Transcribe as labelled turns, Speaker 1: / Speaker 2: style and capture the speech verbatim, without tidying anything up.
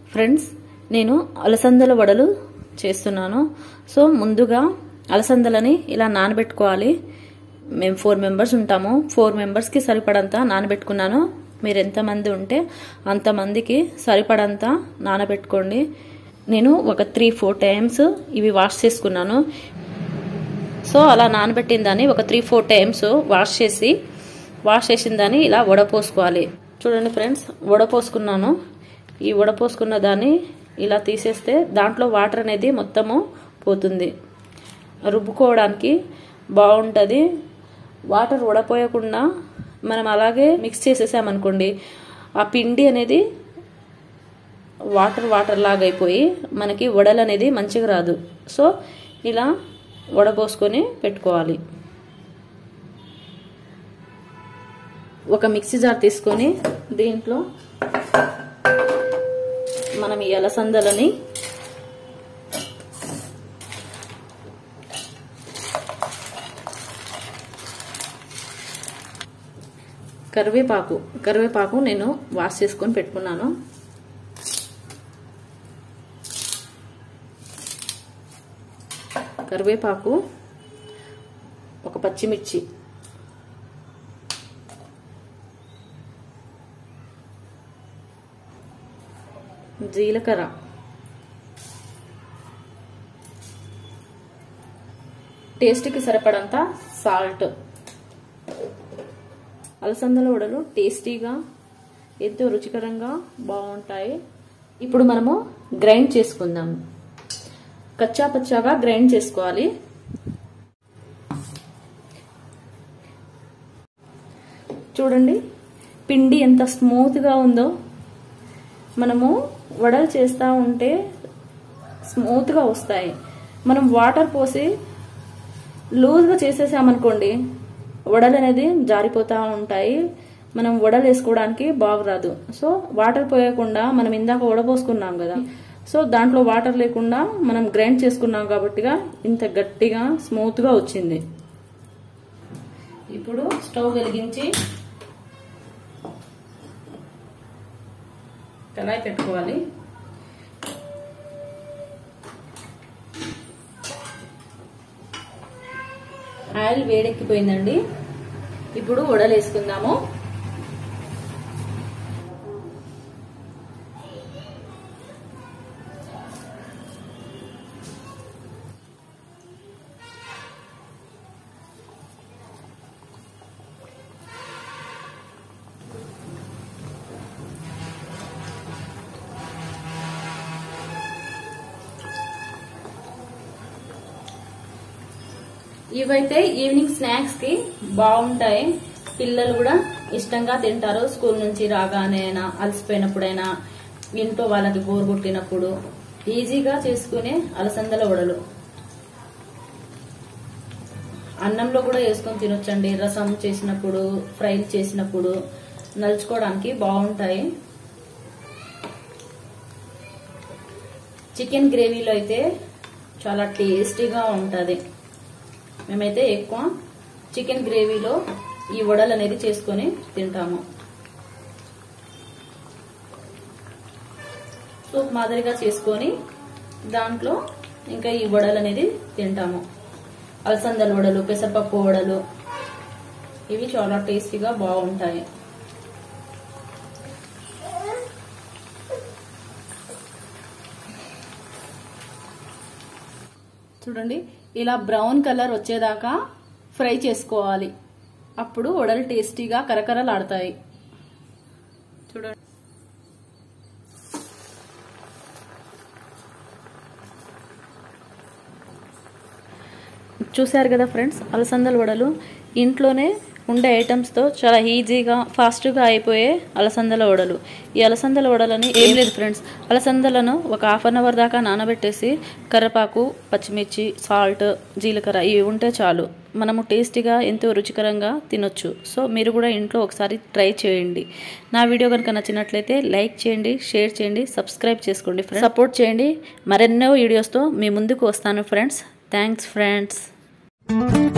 Speaker 1: Friends నేను అలసందల వడలు చేస్తున్నాను. సో ముందుగా అలసందలని ఇలా నానబెట్టుకోవాలి. మేము ఫోర్ మెంబర్స్ ఉంటాము. ఫోర్ మెంబర్స్కి సరిపడంత నానబెట్టుకున్నాను. మీరు ఎంతమంది ఉంటే అంతమందికి సరిపడంత నానబెట్టుకోండి. నేను ఒక త్రీ ఫోర్ టైమ్స్ ఇవి వాష్ చేసుకున్నాను. సో అలా నానబెట్టిన దాన్ని ఒక త్రీ ఫోర్ టైమ్స్ వాష్ చేసి వాష్ చేసిన దాన్ని ఇలా వడపోసుకోవాలి. చూడండి ఫ్రెండ్స్, వడపోసుకున్నాను. ఈ వడపోసుకున్న దాన్ని ఇలా తీసేస్తే దాంట్లో వాటర్ అనేది మొత్తము పోతుంది. రుబ్బుకోవడానికి బాగుంటుంది. వాటర్ వడపోయకుండా మనం అలాగే మిక్స్ చేసేసామనుకోండి, ఆ పిండి అనేది వాటర్ వాటర్ లాగా అయిపోయి మనకి వడలు అనేది మంచిగా రాదు. సో ఇలా వడపోసుకొని పెట్టుకోవాలి. ఒక మిక్సీ జార్ తీసుకొని దీంట్లో మనం ఈ అలసందలని కరివేపాకు కరివేపాకు నేను వాష్ చేసుకొని పెట్టుకున్నాను. కరివేపాకు, ఒక పచ్చిమిర్చి, జీలకర్ర, టేస్ట్కి సరిపడంత సాల్ట్. అలసందల వడలు టేస్టీగా ఎంతో రుచికరంగా బాగుంటాయి. ఇప్పుడు మనము గ్రైండ్ చేసుకుందాం. కచ్చా పచ్చాగా గ్రైండ్ చేసుకోవాలి. చూడండి పిండి ఎంత స్మూత్గా ఉందో. మనము వడలు చేస్తూ ఉంటే స్మూత్గా వస్తాయి. మనం వాటర్ పోసి లూజ్గా చేసేసామనుకోండి, వడలు అనేది జారిపోతూ ఉంటాయి. మనం వడలు వేసుకోవడానికి బాగురాదు. సో వాటర్ పోయకుండా మనం ఇందాక వడపోసుకున్నాం కదా, సో దాంట్లో వాటర్ లేకుండా మనం గ్రైండ్ చేసుకున్నాం కాబట్టిగా ఇంత గట్టిగా స్మూత్గా వచ్చింది. ఇప్పుడు స్టవ్ వెలిగించి కళాయి పెట్టుకోవాలి. ఆయిల్ వేడెక్కిపోయిందండి. ఇప్పుడు వడలు వేసుకుందాము. ఇవైతే ఈవినింగ్ స్నాక్స్ కి బాగుంటాయి. పిల్లలు కూడా ఇష్టంగా తింటారు. స్కూల్ నుంచి రాగానే అయినా, అలసిపోయినప్పుడైనా, ఇంట్లో వాళ్ళకి బోర్ కొట్టినప్పుడు ఈజీగా చేసుకునే అలసందల వడలు. అన్నంలో కూడా వేసుకొని తినొచ్చండి. రసం చేసినప్పుడు, ఫ్రై చేసినప్పుడు నలుచుకోవడానికి బాగుంటాయి. చికెన్ గ్రేవీలో అయితే చాలా టేస్టీగా ఉంటుంది. మేమైతే ఎక్కువ చికెన్ గ్రేవీలో ఈ వడలు అనేది చేసుకొని తింటాము. సూప్ మాదిరిగా చేసుకొని దాంట్లో ఇంకా ఈ వడలు అనేది తింటాము. అలసందల వడలు, పెసరపప్పు వడలు ఇవి చాలా టేస్టీగా బాగుంటాయి. చూడండి ఇలా బ్రౌన్ కలర్ వచ్చేదాకా ఫ్రై చేసుకోవాలి. అప్పుడు వడలు టేస్టీగా కరకరలాడతాయి. చూడండి చూశారు కదా ఫ్రెండ్స్, అలసందల వడలు ఇంట్లోనే ఉండే ఐటమ్స్తో చాలా ఈజీగా ఫాస్ట్గా అయిపోయే అలసందల వడలు. ఈ అలసందల వడలని ఏం లేదు ఫ్రెండ్స్, అలసందలను ఒక హాఫ్ అన్ అవర్ దాకా నానబెట్టేసి కరివేపాకు, పచ్చిమిర్చి, సాల్ట్, జీలకర్ర ఇవి ఉంటే చాలు, మనము టేస్టీగా ఎంతో రుచికరంగా తినొచ్చు. సో మీరు కూడా ఇంట్లో ఒకసారి ట్రై చేయండి. నా వీడియో కనుక నచ్చినట్లయితే లైక్ చేయండి, షేర్ చేయండి, సబ్స్క్రైబ్ చేసుకోండి ఫ్రెండ్స్. సపోర్ట్ చేయండి. మరెన్నో వీడియోస్తో మీ ముందుకు వస్తాను ఫ్రెండ్స్. Thanks friends.